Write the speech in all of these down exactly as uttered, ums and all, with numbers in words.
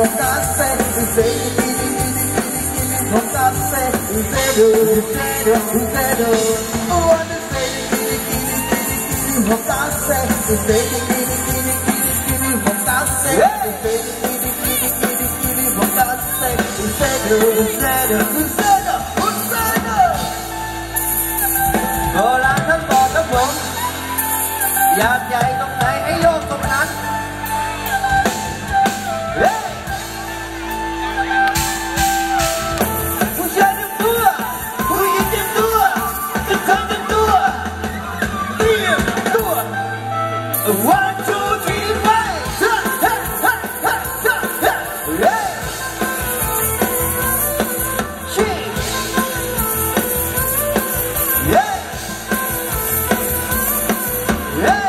Mocasse, zero, mocasse, zero, zero, zero. Wanna say, mocasse, zero, mocasse, mocasse, zero, zero, zero, zero. โบราณท่านบอกครับผมอยากใหญ่ตรงไหนให้โยกตรงนั้นผู้ชายเต็มตัวผู้หญิงเต็มตัวทุกคนเต็มตัวเตรียมตัว one two three five ฮ่าฮ่าฮ่าฮ่าฮ่าฮ่าเฮ้ชีเฮ้เฮ้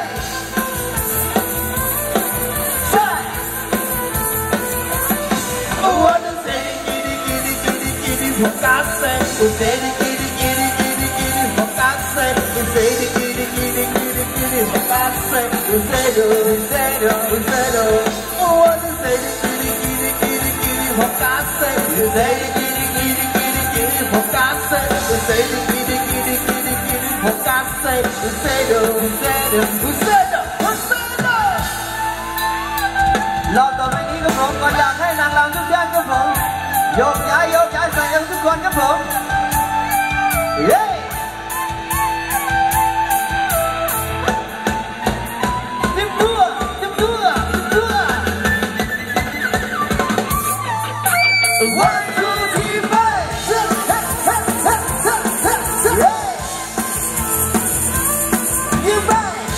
Mocasse, zero, giri, giri, giri, giri, mocasse, zero, giri, giri, giri, giri, mocasse, zero, zero, zero. Wanna zero, giri, giri, giri, giri, mocasse, zero, giri, giri, giri, giri, mocasse, zero, giri, giri, giri, giri, mocasse, zero, zero, zero, zero. รอบต่อไปนี้ครับผมก็อยากให้นางรำทุกท่านครับผมโยกย้ายโยกย้ายใส่กันทุกคนครับผมเย้เต็มตัวเต็มตัวเต็มตัว one two three five เฮ้เฮ้เฮ้เฮ้เฮ้เฮ้เฮ้ยิ้มไป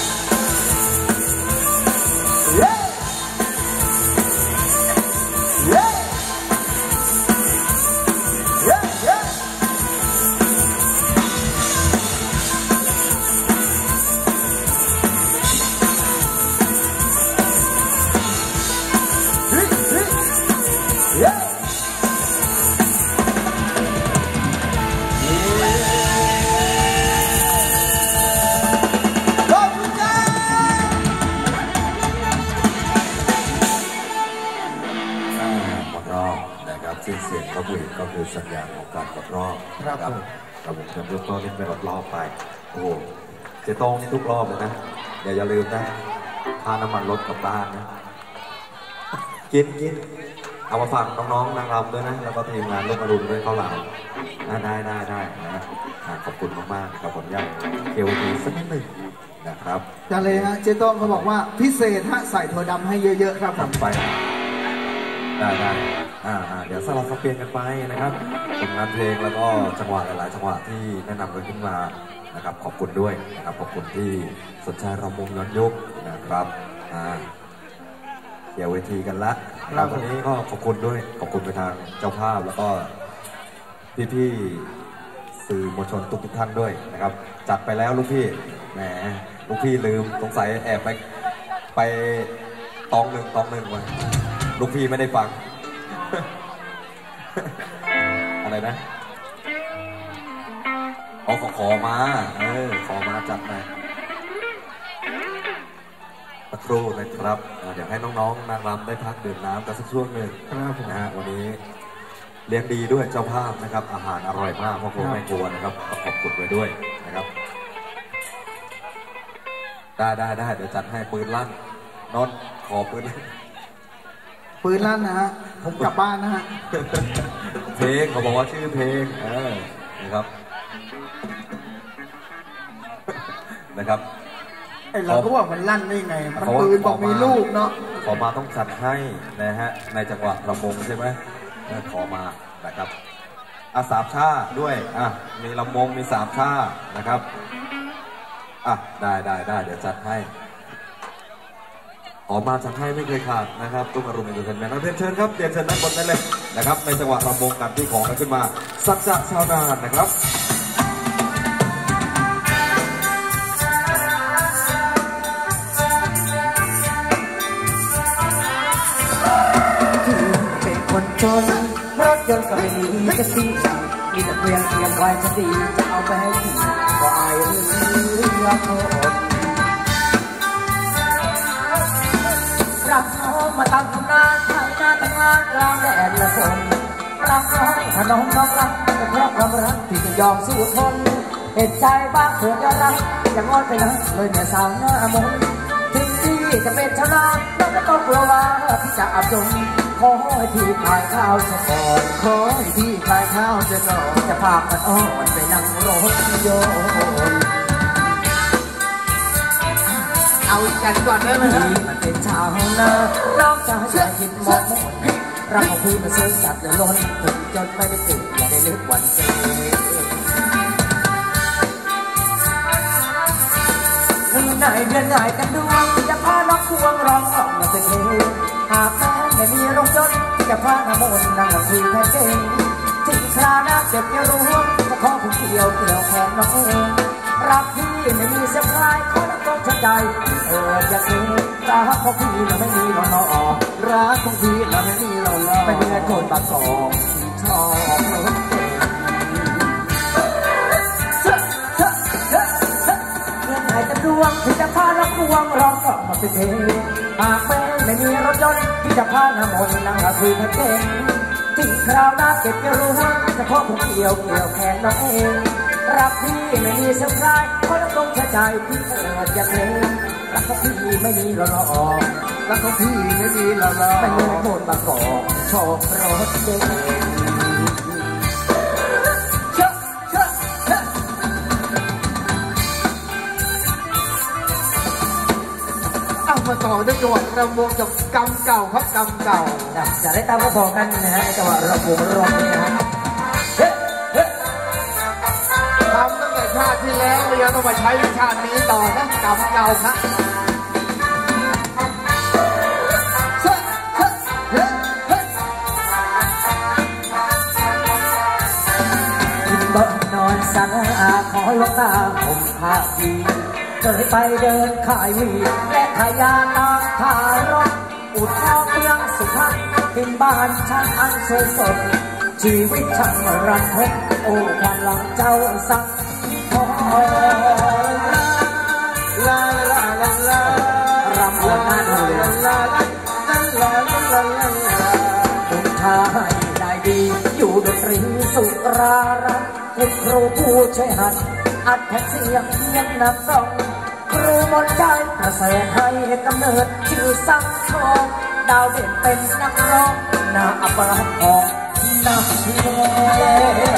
เย้เย้สิ้นเสียงกระบุยก็คือสัญญาณของการกดรอบครับระบบจำยกต้นนี่เป็นรอบไปโอ้โหเจโต้งนี่ทุกรอบเลยนะอย่าอย่าลืมนะค่าน้ำมันรถกับบ้านนะกินกินเอามาฝากน้องๆนางรำด้วยนะแล้วก็ทีมงานลูกอรุณด้วยข้าวหลามได้ได้ได้นะขอบคุณมากๆครับผมอยากเกี่ยวดีสักนิดหนึ่งนะครับจะเลยฮะเจโต้งเขาบอกว่าพิเศษฮะใส่ถั่วดำให้เยอะๆครับทำไปได้ได้อ่าเดี๋ยวสลับสับเปลี่ยนกันไปนะครับผลงานเพลงแล้วก็จังหวะหลายๆจังหวะที่แนะนำกันขึ้นมานะครับขอบคุณด้วยนะครับขอบคุณที่สนใจรำวงย้อนยุคนะครับอ่าเดี๋ยวเวทีกันละแล้ววันนี้ก็ขอบคุณด้วยขอบคุณไปทางเจ้าภาพแล้วก็พี่ๆสื่อมวลชนทุกท่านด้วยนะครับจัดไปแล้วลูกพี่แหมลูกพี่ลืมสงสัยแอบไปไปตองหนึ่งตองหนึ่งมาลูกพี่ไม่ได้ฟังอะไรนะอ๋อขอขอมาเออขอมาจัดมาสักครู่นะครับเดี๋ยวให้น้องๆนางรำได้พักดื่มน้ำกันสักช่วงหนึ่งนะฮะวันนี้เลี้ยงดีด้วยเจ้าภาพนะครับอาหารอร่อยมากพ่อครัวแม่ครัวนะครับขอบคุณไว้ด้วยนะครับได้ได้ได้เดี๋ยวจัดให้ปืนลั่นนอนขอปืนปืนลั่นนะฮะผมกลับบ้านนะฮะเพลงเขาบอกว่าชื่อเพลงเออนะครับนะครับไอเราก็ว่ามันลั่นได้ไงมันปืนบอกมีลูกเนาะขอมาต้องจัดให้นะฮะในจังหวะระมงใช่ไหมขอมานะครับอ่ะสามชาด้วยอ่ะมีลำมงมีสามชานะครับอ่ะได้ได้ได้เดี๋ยวจัดให้ออกมาจัดให้ไม่เคยขาดนะครับตุ้มอรุณอินเตอร์เทนเมนต์เรียนเชิญครับเรียนเชิญด้านบนได้เลยนะครับในจังหวะรำวงกันที่ของกันขึ้นมาสัจจะชาวนานนะครับเป็นคนจนรถยนต์ก็ไม่มีจะสิ้นใจมีแต่เพียงเพียงไว้จะดีจะเอาไปให้ดีก็อายเรื่องโทษรับน้องมาตามทำงานภายในงานทำงานกลางแดดละฝนรักน้องถ้าน้องน้องรักแต่เพราะความรักที่จะยอมสู้ทนเหตุใจบ้างเถิดจะรักอย่างงอนไปนะเลยแม่สาวหน้ามนถึงที่จะเป็นชนะน้องก็ต้องกลัวว่าที่จะอับจนขอให้พี่ขายข้าวเสียก่อนขอให้พี่ขายข้าวเสียก่อนจะพากันอ่อนไปนั่งรถยนต์เอากันก่อนได้ไหมพี่มันเป็นชาวนาน้องจะให้คิดหมดรักของพี่มันซื้อสัตว์เลยล้นถึงจนไม่ได้ตื่นอย่าได้ลึกวันเจถึงไหนเดือนไหนกันดวงจะพาน้องควงร้องออกมาเป็นเพลงหากแม้ไม่มีรถยนต์จะพาหน้ามนต์นั่งคุยแค่เก่งถึงคราหน้าเจ็บจะรู้จะขอคุณเกี่ยวเกี่ยวแขนน้องเองรักพี่ไม่มีเสียงายขอน้ำต้องใจเอออย่าเก่งรักของพี่เราไม่มีเราหล่อรักของพี่เราไม่มีเราหล่อไม่เหมือนคนบางกอกที่ชอบรถเก่งเมื่อไหร่จะดวงที่จะพาน้องควงร้องออกมาเป็นเพลงหากแม้ไม่มีรถยนต์ที่จะพาหน้ามนต์นั่งคุยแค่เก่งถึงคราวหน้าเก็บจะรู้จะขอผมเกี่ยวเกี่ยวแขนน้องเองรักพี่ไม่มีเสียงใครเพราะน้ำลงแค่ใจพี่เอิดอย่าเพลงรักของพี่ไม่มีหล่อรักของพี่ไม่มีหล่อไม่เหมือนคนบางกอกชอบรถเก๋งเอามาต่อด้วยจังหวะระวงกับกำเก่าครับกำเก่าจะได้ตามมาบอกกันนะฮะจังหวะระวงรวมนี่นะฮะทำตั้งแต่ชาติที่แล้วยังต้องมาใช้ชาตินี้ต่อนะกำเก่าครับกินบ่นอนสังอาขอลงตาผมพาดีเคยไปเดินขายวีและขายยาตามทารถอุดท้องเมืองสุพรรณเป็นบ้านช่างอันสวยสดชีวิตช่างรันทดโอ้ความหลังเจ้าสักลาลาลาลาลารำอ่อนหน้าดูลาลาลาลาลาลาลาคุณชายได้ดีอยู่ดนตรีสุรารัตน์คุณครูผู้ช่วยหัดอัดแผ่นเสียงเพียงนับสองครูมนต์ใจประเสริฐให้กำเนิดชื่อสังทองดาวเด่นเป็นนักร้องหน้าอัปลักษณ์ของนักเพลง